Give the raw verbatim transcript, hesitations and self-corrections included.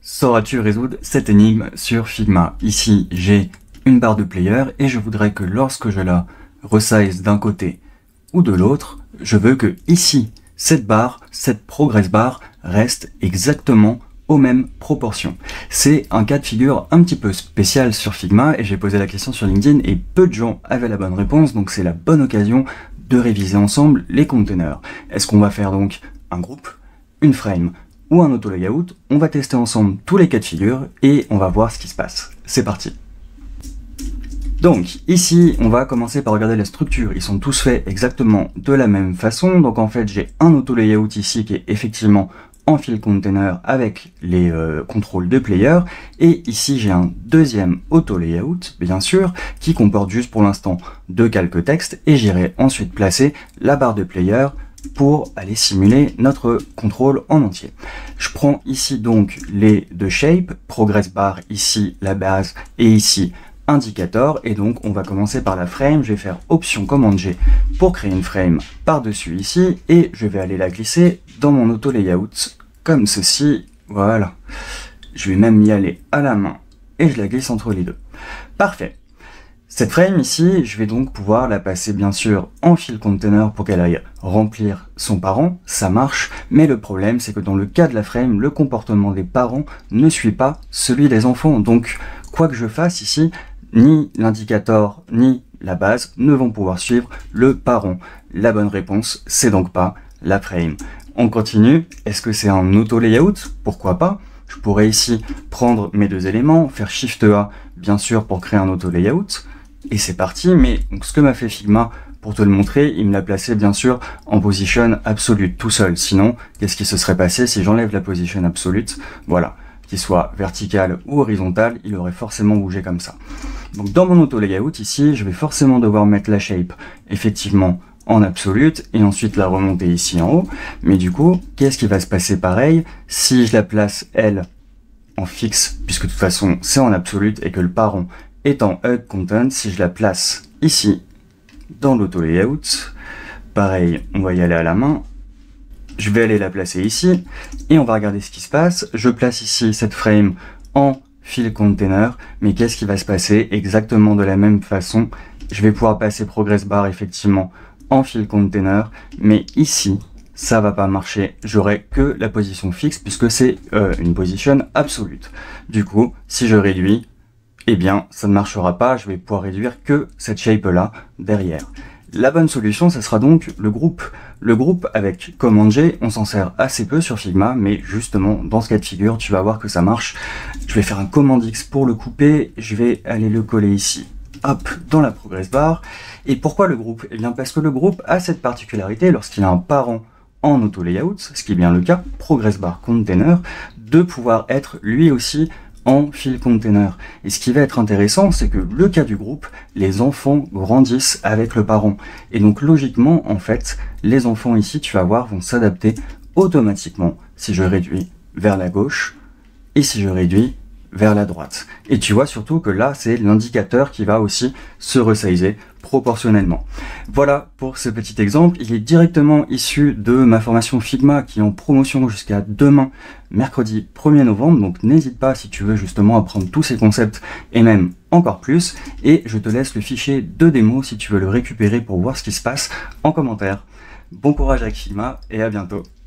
Sauras-tu résoudre cette énigme sur Figma? Ici, j'ai une barre de player et je voudrais que lorsque je la resize d'un côté ou de l'autre, je veux que ici, cette barre, cette progress bar reste exactement aux mêmes proportions. C'est un cas de figure un petit peu spécial sur Figma et j'ai posé la question sur LinkedIn et peu de gens avaient la bonne réponse, donc c'est la bonne occasion de réviser ensemble les containers. Est-ce qu'on va faire donc un groupe, une frame ou un auto layout? On va tester ensemble tous les cas de figure et on va voir ce qui se passe. C'est parti. Donc ici, on va commencer par regarder la structure. Ils sont tous faits exactement de la même façon. Donc en fait, j'ai un auto layout ici qui est effectivement en file container avec les euh, contrôles de player. Et ici, j'ai un deuxième auto layout, bien sûr, qui comporte juste pour l'instant deux calques texte. Et j'irai ensuite placer la barre de player pour aller simuler notre contrôle en entier. Je prends ici donc les deux shapes, progress bar, ici la base et ici indicator, et donc on va commencer par la frame. Je vais faire option commande G pour créer une frame par-dessus ici, et je vais aller la glisser dans mon auto layout comme ceci, voilà. Je vais même y aller à la main et je la glisse entre les deux. Parfait. Cette frame ici, je vais donc pouvoir la passer bien sûr en file container pour qu'elle aille remplir son parent, ça marche, mais le problème c'est que dans le cas de la frame, le comportement des parents ne suit pas celui des enfants, donc quoi que je fasse ici, ni l'indicator ni la base ne vont pouvoir suivre le parent. La bonne réponse, c'est donc pas la frame. On continue. Est-ce que c'est un auto layout? Pourquoi pas? Je pourrais ici prendre mes deux éléments, faire Shift A bien sûr pour créer un auto layout, et c'est parti. Mais donc, ce que m'a fait Figma, pour te le montrer, il me l'a placé bien sûr en position absolute tout seul. Sinon, qu'est-ce qui se serait passé si j'enlève la position absolute? Voilà, qu'il soit vertical ou horizontal, il aurait forcément bougé comme ça. Donc dans mon auto layout ici, je vais forcément devoir mettre la shape effectivement en absolute et ensuite la remonter ici en haut. Mais du coup, qu'est-ce qui va se passer pareil si je la place elle en fixe, puisque de toute façon c'est en absolute et que le parent est en hug content? Si je la place ici dans l'auto layout, pareil, on va y aller à la main. Je vais aller la placer ici et on va regarder ce qui se passe. Je place ici cette frame en file container, mais qu'est-ce qui va se passer? Exactement de la même façon, je vais pouvoir passer progress bar effectivement en file container, mais ici ça va pas marcher, j'aurai que la position fixe puisque c'est euh, une position absolute. Du coup, si je réduis, eh bien ça ne marchera pas, je vais pouvoir réduire que cette shape là derrière. La bonne solution, ce sera donc le groupe. Le groupe avec commande G, on s'en sert assez peu sur Figma, mais justement, dans ce cas de figure, tu vas voir que ça marche. Je vais faire un commande X pour le couper, je vais aller le coller ici, hop, dans la progress bar. Et pourquoi le groupe? Eh bien, parce que le groupe a cette particularité, lorsqu'il a un parent en auto layout, ce qui est bien le cas, progress bar container, de pouvoir être lui aussi en file container. Et ce qui va être intéressant, c'est que le cas du groupe, les enfants grandissent avec le parent. Et donc logiquement, en fait, les enfants ici, tu vas voir, vont s'adapter automatiquement si je réduis vers la gauche et si je réduis vers la droite. Et tu vois surtout que là, c'est l'indicateur qui va aussi se resizer proportionnellement. Voilà pour ce petit exemple. Il est directement issu de ma formation Figma qui est en promotion jusqu'à demain, mercredi premier novembre. Donc n'hésite pas si tu veux justement apprendre tous ces concepts et même encore plus. Et je te laisse le fichier de démo si tu veux le récupérer pour voir ce qui se passe en commentaire. Bon courage avec Figma et à bientôt.